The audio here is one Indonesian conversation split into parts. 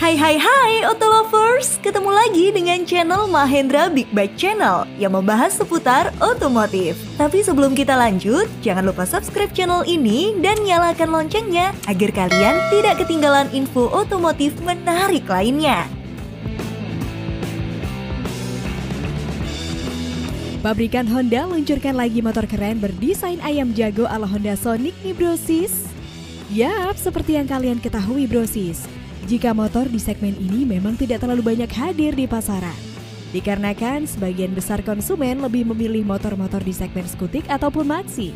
Hai Auto Lovers, ketemu lagi dengan channel Mahendra Big Bike Channel yang membahas seputar otomotif. Tapi sebelum kita lanjut, jangan lupa subscribe channel ini dan nyalakan loncengnya agar kalian tidak ketinggalan info otomotif menarik lainnya. Pabrikan Honda luncurkan lagi motor keren berdesain ayam jago ala Honda Sonic nih brosis. Yap, seperti yang kalian ketahui brosis, jika motor di segmen ini memang tidak terlalu banyak hadir di pasaran. Dikarenakan sebagian besar konsumen lebih memilih motor-motor di segmen skutik ataupun maxi.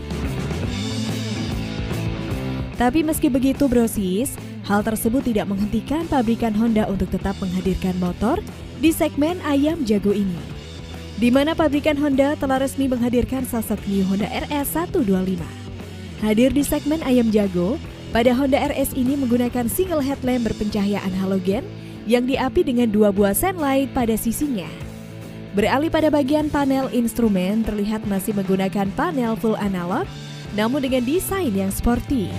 Tapi meski begitu brosis, hal tersebut tidak menghentikan pabrikan Honda untuk tetap menghadirkan motor di segmen ayam jago ini. Di mana pabrikan Honda telah resmi menghadirkan sosok new Honda RS 125. Hadir di segmen ayam jago, pada Honda RS ini menggunakan single headlamp berpencahayaan halogen yang diapi dengan dua buah sen light pada sisinya. Beralih pada bagian panel instrumen, terlihat masih menggunakan panel full analog, namun dengan desain yang sporty.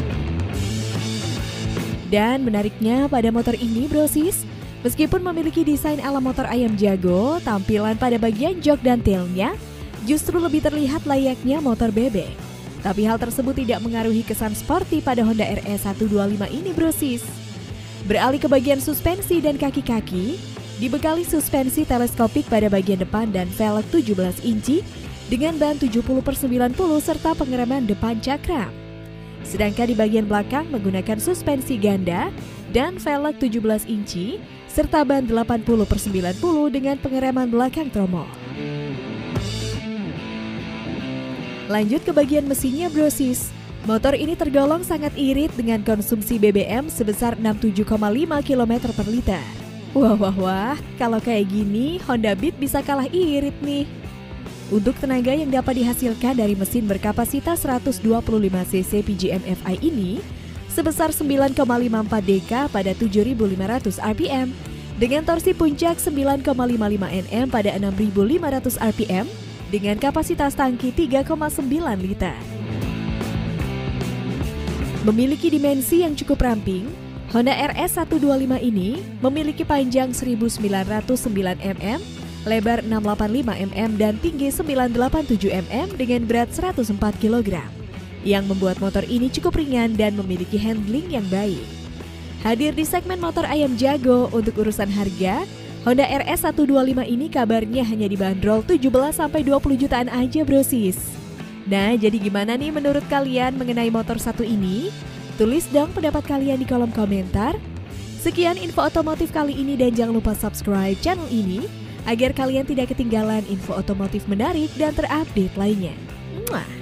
Dan menariknya pada motor ini brosis, meskipun memiliki desain ala motor ayam jago, tampilan pada bagian jok dan tailnya justru lebih terlihat layaknya motor bebek. Tapi hal tersebut tidak mengaruhi kesan sporty pada Honda RS 125 ini brosis. Beralih ke bagian suspensi dan kaki-kaki, dibekali suspensi teleskopik pada bagian depan dan velg 17 inci dengan ban 70/90 serta pengereman depan cakram. Sedangkan di bagian belakang menggunakan suspensi ganda dan velg 17 inci serta ban 80/90 dengan pengereman belakang tromol. Lanjut ke bagian mesinnya brosis. Motor ini tergolong sangat irit dengan konsumsi BBM sebesar 67,5 km per liter. Wah, kalau kayak gini Honda Beat bisa kalah irit nih. Untuk tenaga yang dapat dihasilkan dari mesin berkapasitas 125 cc PGM FI ini sebesar 9,54 dk pada 7.500 rpm dengan torsi puncak 9,55 Nm pada 6.500 rpm dengan kapasitas tangki 3,9 liter. Memiliki dimensi yang cukup ramping, Honda RS 125 ini memiliki panjang 1909 mm, lebar 685 mm dan tinggi 987 mm dengan berat 104 kg, yang membuat motor ini cukup ringan dan memiliki handling yang baik. Hadir di segmen motor ayam jago untuk urusan harga, Honda RS 125 ini kabarnya hanya dibanderol 17-20 jutaan aja brosis. Nah, jadi gimana nih menurut kalian mengenai motor satu ini? Tulis dong pendapat kalian di kolom komentar. Sekian info otomotif kali ini dan jangan lupa subscribe channel ini agar kalian tidak ketinggalan info otomotif menarik dan terupdate lainnya. Muah.